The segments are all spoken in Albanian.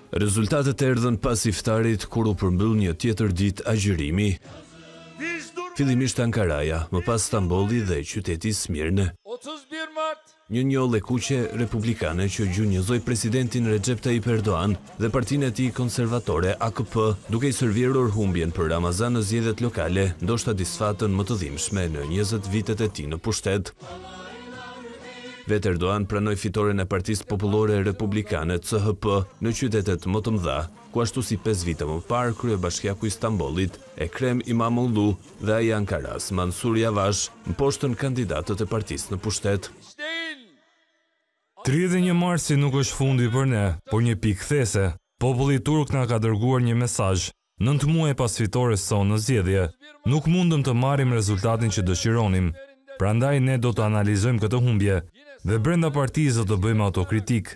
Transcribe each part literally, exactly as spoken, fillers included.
Rezultatet erdhën pas iftarit kur u përmbyll një tjetër ditë agjërimi. Fillimisht Ankaraja, më pas Stambolli dhe qyteti Smirne. Një njollë e kuqe republikane që gjunjëzoi presidentin Recep Tayyip Erdogan dhe partinë e tij konservatore A K P, duke i servierur humbjen për Ramazan në zgjedhjet lokale, ndoshta disfatën më të dhimbshme në njëzet vitet e tij në pushtet. Vetë Erdogan pranoi fitoren e Partisë Popullore Republikane C H P në qytetet më të mëdha, ku ashtu si pesë vite më parë kryebashkiaku i Stambollit, Ekrem İmamoğlu dhe ai i Ankaras, Mansur Yavash, mposhtën kandidatët e partisë në pushtet. tridhjetë e një marsi nuk është fundi për ne, por një pikë kthese. Populli turk na ka dërguar një mesazh. Nëntë muaj pas fitores sonë në zgjedhje, nuk mundëm të marrim rezultatin që dëshironim. Prandaj ne do të analizojmë këtë humbje dhe brenda partisë do të bëjmë autokritik.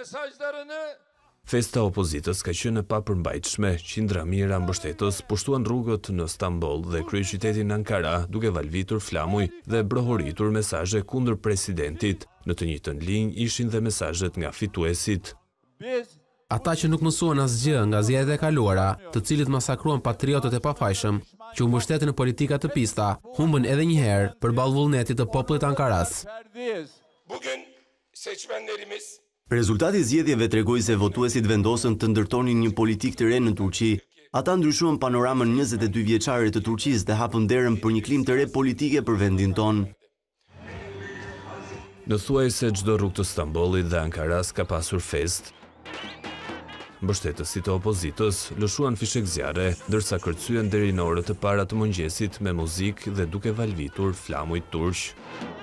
Festa opozitës ka qenë e papërmbajtshme, qindra mijëra mbështetës pushtuan rrugët në Stamboll dhe kryeqytetin Ankara, duke valvitur flamuj dhe brohoritur mesazhe kundër presidentit. Në të njëjtën linjë ishin dhe mesazhet nga fituesit. Ata që nuk mësuan asgjë nga zgjedhjet e kaluara, të cilët masakruan patriotët e pafajshëm, që u mbështetën në politika të pista, humbën edhe një herë përballë vullnetit të popullit Ankaras. Rezultati i zgjedhjeve tregoi se votuesit vendosën të ndërtonin një politikë të re në Turqi. Ata ndryshuan panoramën njëzet e dy vjeçare të Turqisë dhe hapën derën për një klim të re politike për vendin tonë. Në thuajse çdo rrugë të Stambollit dhe Ankaras ka pasur fest. Mbështetësit e opozitës lëshuan fishek zjarre, ndërsa kërcyen deri në orët e para të mëngjesit me muzikë dhe duke valvitur flamuj turq.